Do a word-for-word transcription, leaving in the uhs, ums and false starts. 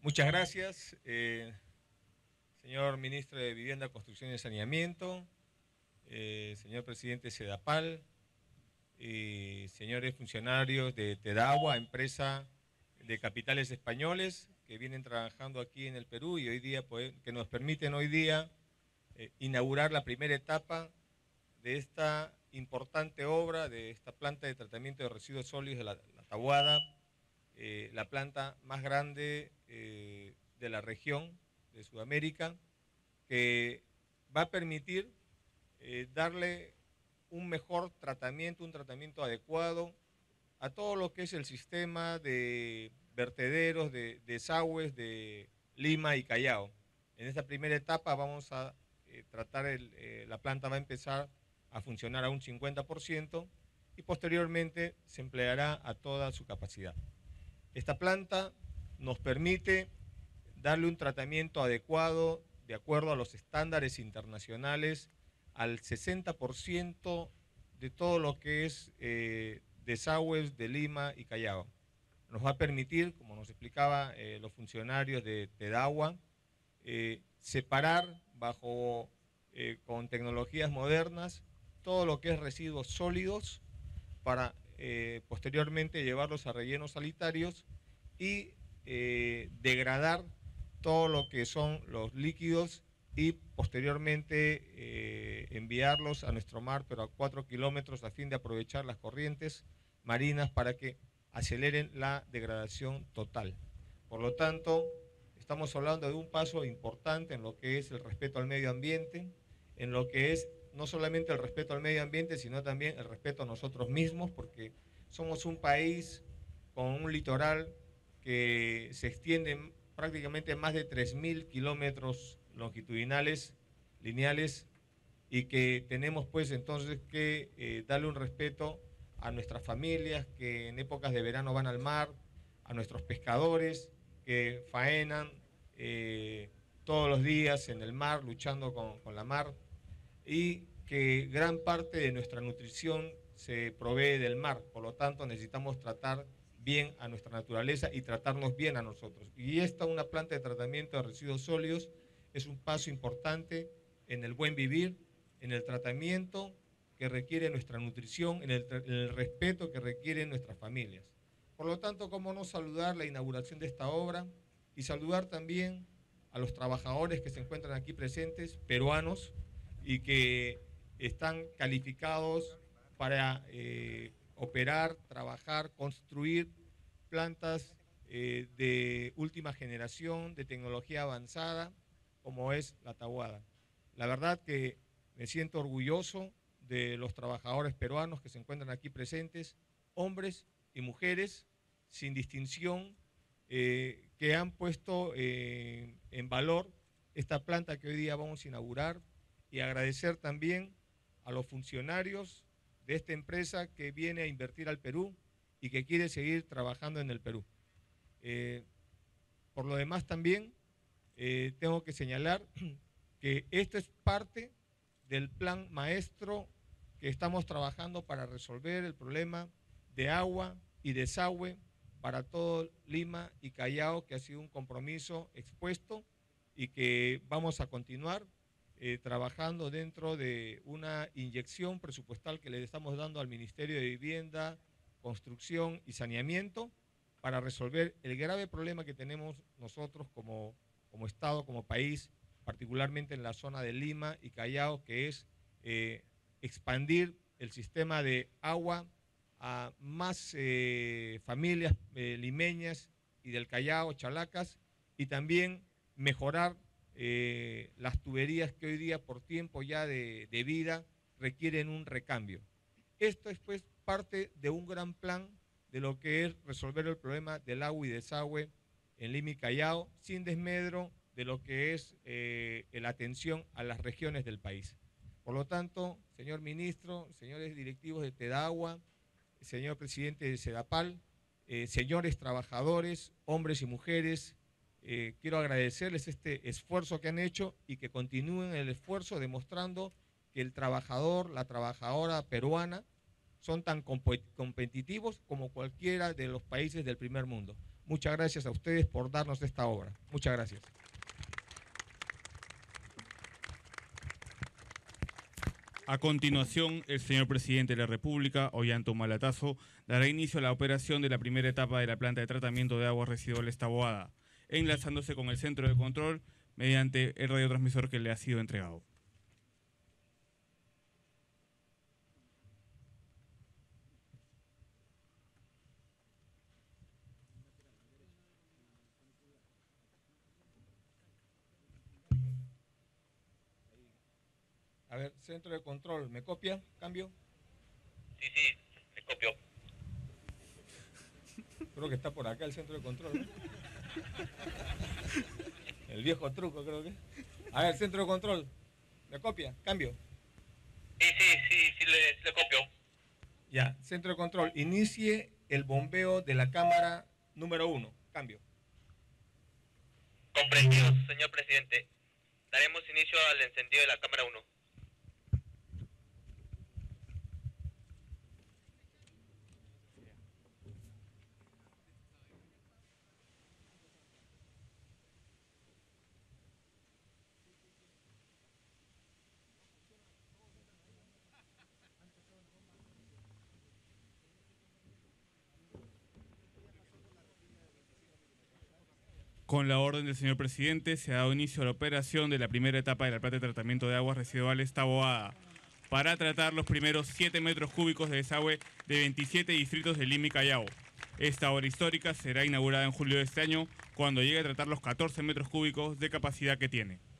Muchas gracias, eh, señor ministro de Vivienda, Construcción y Saneamiento, eh, señor presidente Sedapal, y señores funcionarios de Tedagua, empresa de capitales españoles que vienen trabajando aquí en el Perú y hoy día pues, que nos permiten hoy día eh, inaugurar la primera etapa de esta importante obra, de esta planta de tratamiento de residuos sólidos de la, la Taboada, eh, la planta más grande eh, de la región de Sudamérica, que va a permitir eh, darle un mejor tratamiento, un tratamiento adecuado a todo lo que es el sistema de vertederos, de desagües de Lima y Callao. En esta primera etapa vamos a eh, tratar, el, eh, la planta va a empezar a funcionar a un cincuenta por ciento y posteriormente se empleará a toda su capacidad. Esta planta nos permite darle un tratamiento adecuado de acuerdo a los estándares internacionales al sesenta por ciento de todo lo que es eh, desagües de Lima y Callao. Nos va a permitir, como nos explicaba eh, los funcionarios de Tedagua, eh, separar bajo eh, con tecnologías modernas todo lo que es residuos sólidos para eh, posteriormente llevarlos a rellenos sanitarios y eh, degradar todo lo que son los líquidos y posteriormente eh, enviarlos a nuestro mar, pero a cuatro kilómetros a fin de aprovechar las corrientes marinas para que aceleren la degradación total. Por lo tanto, estamos hablando de un paso importante en lo que es el respeto al medio ambiente, en lo que es no solamente el respeto al medio ambiente, sino también el respeto a nosotros mismos, porque somos un país con un litoral que se extiende prácticamente más de tres mil kilómetros longitudinales, lineales, y que tenemos pues entonces que eh, darle un respeto a nuestras familias que en épocas de verano van al mar, a nuestros pescadores que faenan eh, todos los días en el mar, luchando con, con la mar, y que gran parte de nuestra nutrición se provee del mar. Por lo tanto, necesitamos tratar bien a nuestra naturaleza y tratarnos bien a nosotros. Y esta, una planta de tratamiento de residuos sólidos, es un paso importante en el buen vivir, en el tratamiento que requiere nuestra nutrición, en el, en el respeto que requieren nuestras familias. Por lo tanto, cómo no saludar la inauguración de esta obra y saludar también a los trabajadores que se encuentran aquí presentes, peruanos, y que están calificados para eh, operar, trabajar, construir plantas eh, de última generación, de tecnología avanzada, como es la Taboada. La verdad que me siento orgulloso de los trabajadores peruanos que se encuentran aquí presentes, hombres y mujeres, sin distinción, eh, que han puesto eh, en valor esta planta que hoy día vamos a inaugurar, y agradecer también a los funcionarios de esta empresa que viene a invertir al Perú y que quiere seguir trabajando en el Perú. Eh, por lo demás también eh, tengo que señalar que esto es parte del plan maestro que estamos trabajando para resolver el problema de agua y desagüe para todo Lima y Callao, que ha sido un compromiso expuesto y que vamos a continuar eh, trabajando dentro de una inyección presupuestal que le estamos dando al Ministerio de Vivienda, Construcción y Saneamiento para resolver el grave problema que tenemos nosotros como, como Estado, como país, particularmente en la zona de Lima y Callao, que es eh, expandir el sistema de agua a más eh, familias eh, limeñas y del Callao, Chalacas, y también mejorar eh, las tuberías que hoy día por tiempo ya de, de vida requieren un recambio. Esto es pues parte de un gran plan de lo que es resolver el problema del agua y desagüe en Lima y Callao, sin desmedro de lo que es eh, la atención a las regiones del país. Por lo tanto, señor ministro, señores directivos de Tedagua, señor presidente de Sedapal, eh, señores trabajadores, hombres y mujeres, eh, quiero agradecerles este esfuerzo que han hecho y que continúen el esfuerzo demostrando que el trabajador, la trabajadora peruana son tan competitivos como cualquiera de los países del primer mundo. Muchas gracias a ustedes por darnos esta obra. Muchas gracias. A continuación, el señor presidente de la República, Ollanta Humala-Tazo, dará inicio a la operación de la primera etapa de la planta de tratamiento de aguas residuales Taboada, enlazándose con el centro de control mediante el radiotransmisor que le ha sido entregado. A ver, centro de control, ¿me copia? ¿Cambio? Sí, sí, me copio. Creo que está por acá el centro de control, ¿no? El viejo truco, creo que. A ver, centro de control, ¿me copia? ¿Cambio? Sí, sí, sí, sí le, le copio. Ya, centro de control, inicie el bombeo de la cámara número uno. Cambio. Comprendido, señor presidente. Daremos inicio al encendido de la cámara uno. Con la orden del señor presidente, se ha dado inicio a la operación de la primera etapa de la planta de tratamiento de aguas residuales Taboada, para tratar los primeros siete metros cúbicos de desagüe de veintisiete distritos de Lima y Callao. Esta obra histórica será inaugurada en julio de este año, cuando llegue a tratar los catorce metros cúbicos de capacidad que tiene.